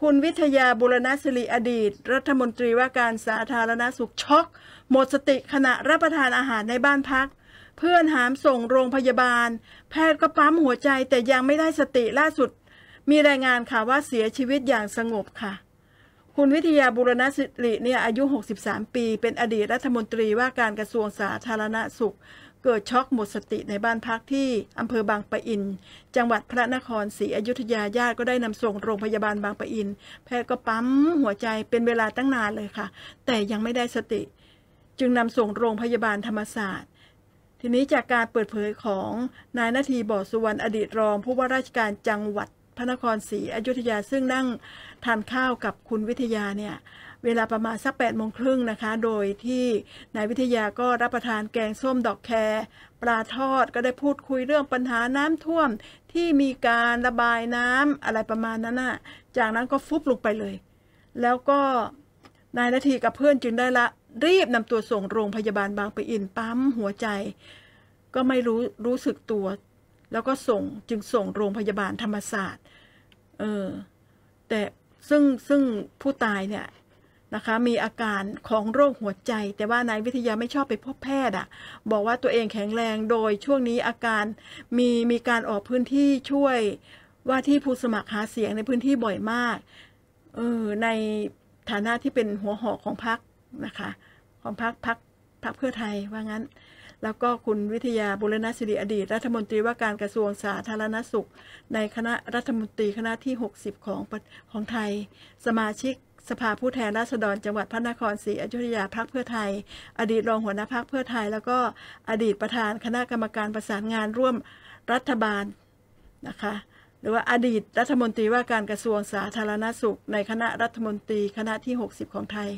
คุณวิทยาบุรณศิริอดีตรัฐมนตรีว่าการสาธารณสุขช็อกหมดสติขณะรับประทานอาหารในบ้านพักเพื่อนหามส่งโรงพยาบาลแพทย์ก็ปั๊มหัวใจแต่ยังไม่ได้สติล่าสุดมีรายงานค่ะว่าเสียชีวิตอย่างสงบค่ะคุณวิทยาบุรณศิริเนี่ยอายุ63ปีเป็นอดีตรัฐมนตรีว่าการกระทรวงสาธารณสุขเกิดช็อกหมดสติในบ้านพักที่อำเภอบางปะอินจังหวัดพระนครศรีอยุธยาญาติก็ได้นำส่งโรงพยาบาลบางปะอินแพทย์ก็ปั๊มหัวใจเป็นเวลาตั้งนานเลยค่ะแต่ยังไม่ได้สติจึงนำส่งโรงพยาบาลธรรมศาสตร์ทีนี้จากการเปิดเผยของนายนาทีบ่อสุวรรณอดีตรองผู้ว่าราชการจังหวัดพระนครศรีอยุธยาซึ่งนั่งทานข้าวกับคุณวิทยาเนี่ยเวลาประมาณสัก8:30นะคะโดยที่นายวิทยาก็รับประทานแกงส้มดอกแครปลาทอดก็ได้พูดคุยเรื่องปัญหาน้ำท่วมที่มีการระบายน้ำอะไรประมาณนั้นน่ะจากนั้นก็ฟุบลงไปเลยแล้วก็นายนาทีกับเพื่อนจึงได้รีบนำตัวส่งโรงพยาบาลบางปะอินปั๊มหัวใจก็ไม่รู้สึกตัวแล้วก็จึงส่งโรงพยาบาลธรรมศาสตร์แต่ซึ่งผู้ตายเนี่ยนะคะมีอาการของโรคหัวใจแต่ว่านายวิทยาไม่ชอบไปพบแพทย์บอกว่าตัวเองแข็งแรงโดยช่วงนี้อาการมีการออกพื้นที่ช่วยว่าที่ผู้สมัครหาเสียงในพื้นที่บ่อยมากในฐานะที่เป็นหัวหอกของพรรคนะคะของพรรคเพื่อไทยว่างั้นแล้วก็คุณวิทยาบุรณศิริอดีตรัฐมนตรีว่าการกระทรวงสาธารณสุขในคณะรัฐมนตรีคณะที่60ของไทยสมาชิกสภาผู้แทนราษฎรจังหวัดพระนครศรีอยุธยาพรรคเพื่อไทยอดีตรองหัวหน้าพรรคเพื่อไทยแล้วก็อดีตประธานคณะกรรมการประสานงานร่วมรัฐบาลนะคะหรือว่าอดีตรัฐมนตรีว่าการกระทรวงสาธารณสุขในคณะรัฐมนตรีคณะที่60ของไทย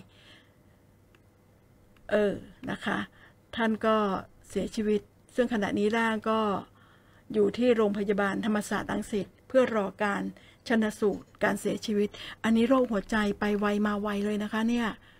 นะคะท่านก็เสียชีวิตซึ่งขณะนี้ร่างก็อยู่ที่โรงพยาบาลธรรมศาสตร์รังสิตเพื่อรอการชันสูตรการเสียชีวิตอันนี้โรคหัวใจไปไวมาไวเลยนะคะเนี่ย